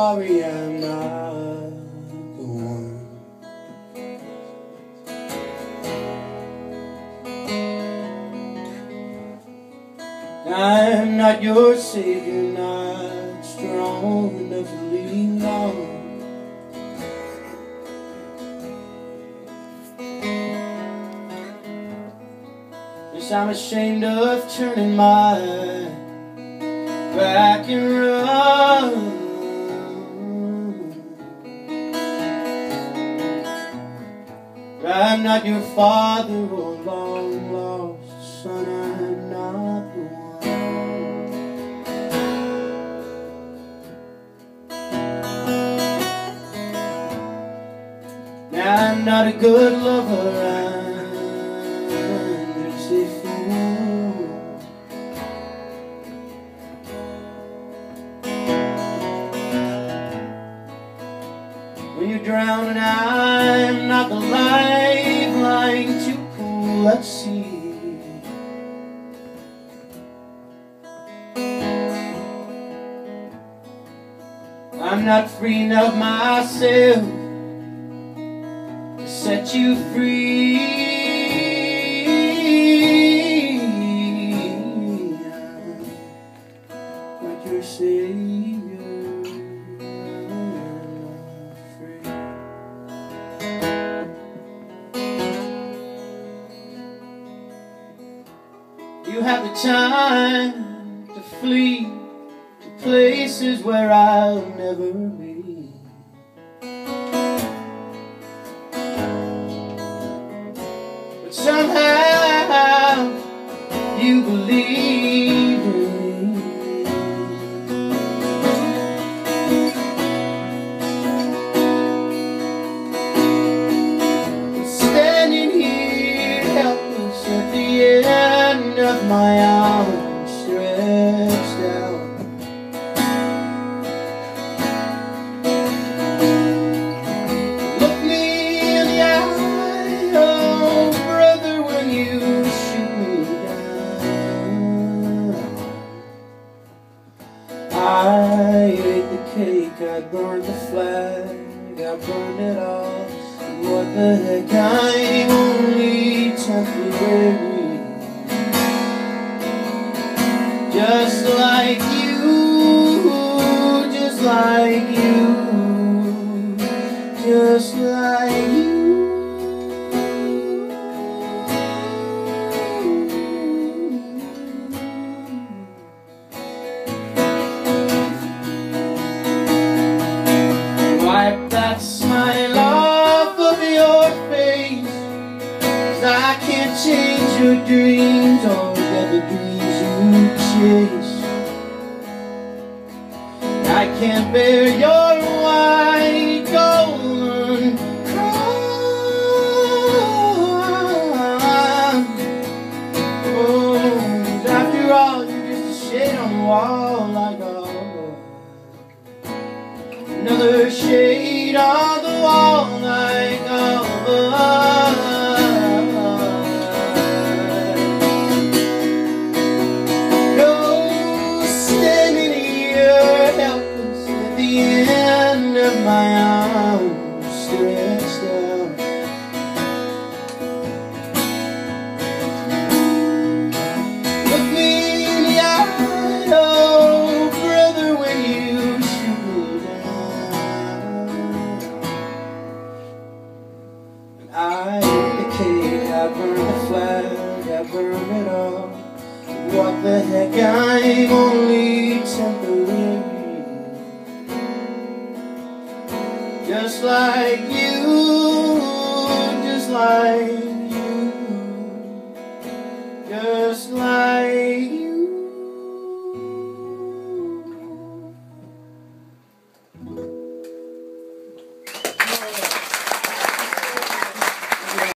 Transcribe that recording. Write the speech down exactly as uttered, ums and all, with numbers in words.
sorry I'm not the one. I'm not your savior, not strong enough to lean on. Yes, I'm ashamed of turning my back and run. I'm not your father or long lost son, I'm not the one. I'm not a good lover, I'm just a fool. When you're drowning, I'm not the lifeline to pull at sea. I'm not free enough myself set you free. I'm not your savior, I'm not free. You have the time to flee to places where I'll never be. Somehow you believe in me. Standing here helpless at the end of my arms stretched out. Look me in the eye, oh brother, when you shoot me down. I ate the cake, I burned the flag, I burned it all. What the heck, I'm only temporary. Just like you, just like you, just like you. Wipe that smile off of your face, 'cause I can't change your dreams or get the dreams you chase. I can't bear your white golden crown. Oh, 'cause after all, you're just a shade on the wall, like a another shade on the wall, like all of us. No, standing here helpless at the end of my arms stretched out. Look me in the eye, oh brother, when you shoot me down. I ate the cake, I burned the flag, I burned it all. What the heck, I'm only temporary. Just like you, just like